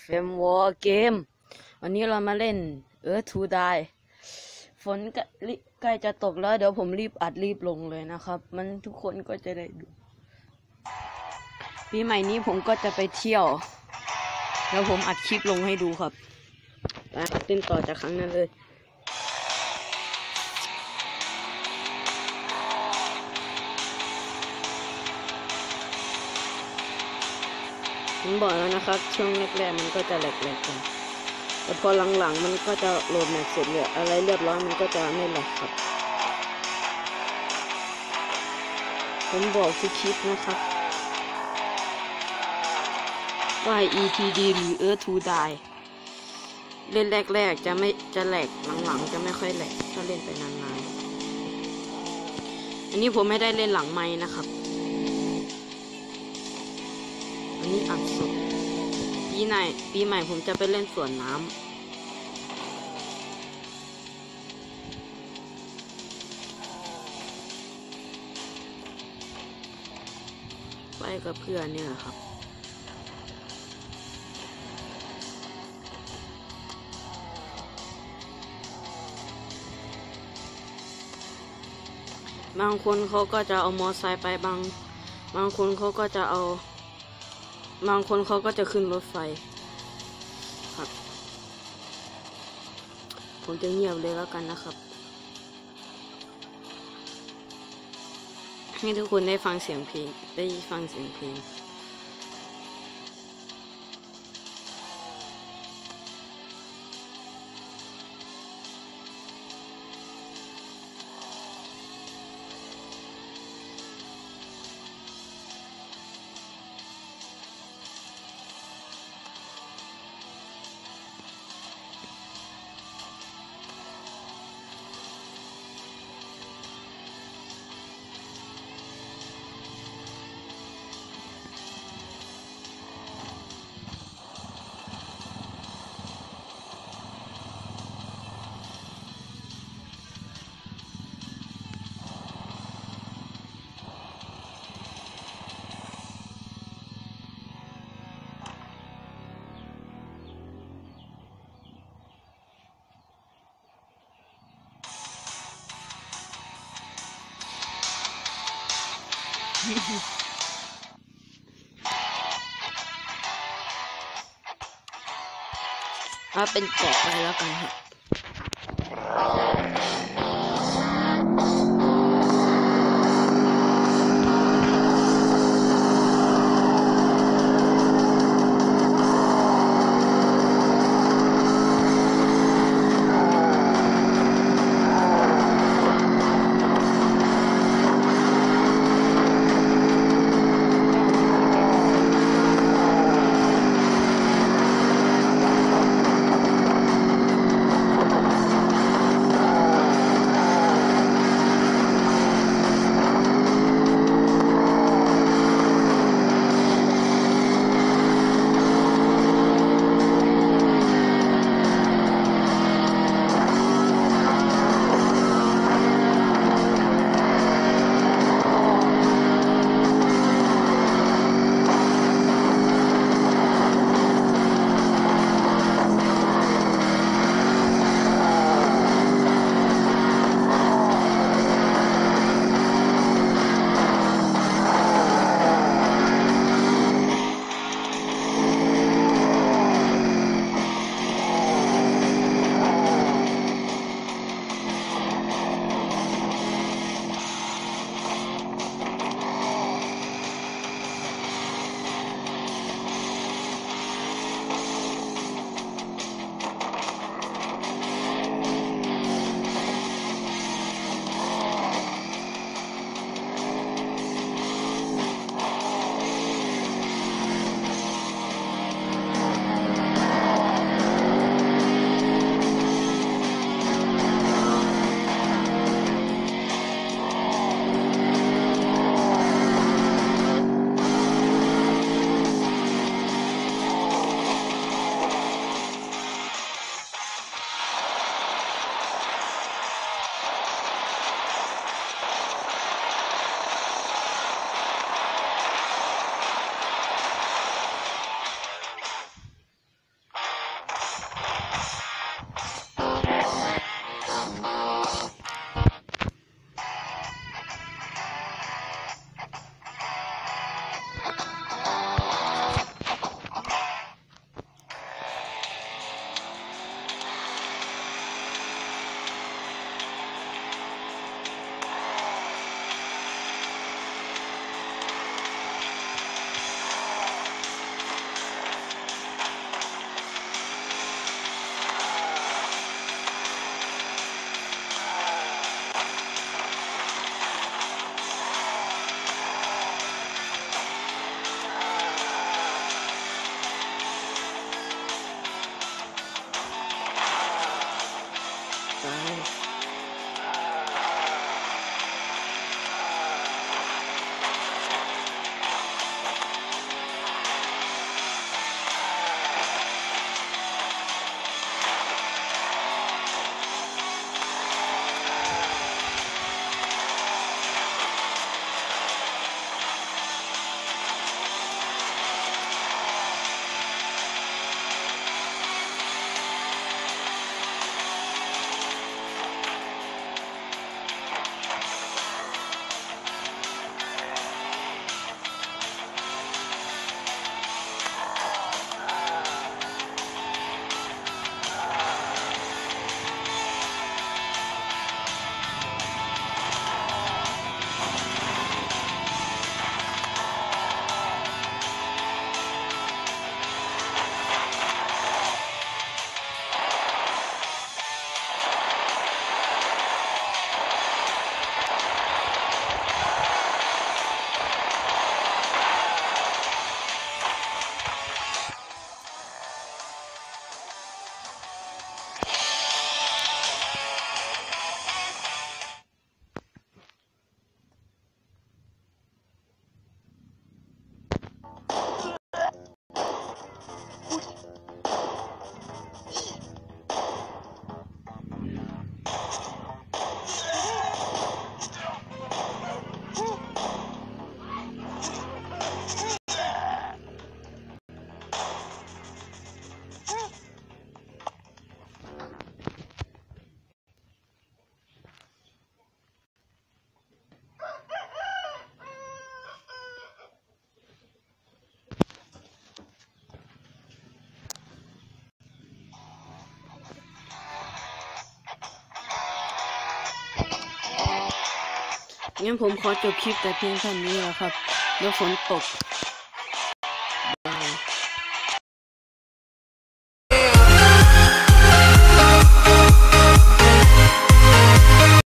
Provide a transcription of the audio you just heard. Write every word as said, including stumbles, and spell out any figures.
เฟมวอร์เกมวันนี้เรามาเล่น Earth to Die ฝนใกล้จะตกแล้วเดี๋ยวผมรีบอัดรีบลงเลยนะครับมันทุกคนก็จะได้ดูปีใหม่นี้ผมก็จะไปเที่ยวแล้วผมอัดคลิปลงให้ดูครับเต้นต่อจากครั้งนั้นเลยผมบอกแล้วนะครับช่วงแรกๆมันก็จะแหลกๆกันแต่พอหลังๆมันก็จะโหลดแมปเสร็จเลยอะไรเรียบร้อยมันก็จะไม่แหลกครับผมบอกทุกคลิปนะครับว่า อี ที ดี หรือ Earth to Die เล่นแรกๆจะไม่จะแหลกหลังๆจะไม่ค่อยแหลกถ้าเล่นไปนานๆอันนี้ผมไม่ได้เล่นหลังไมค์นะครับอันนี้อัดสดปีไหนปีใหม่ผมจะไปเล่นสวนน้ำไปกับเพื่อนเนี่ยครับบางคนเขาก็จะเอามอไซค์ไปบางบางคนเขาก็จะเอาบางคนเขาก็จะขึ้นรถไฟครับผมจะเงียบเลยแล้วกันนะครับให้ทุกคนได้ฟังเสียงเพลงได้ฟังเสียงเพลงเอาเป็นแกะไปแล้วกันครับงั้นผมขอจบคลิปแต่เพียงเท่านี้แหละครับเดี๋ยวฝนตก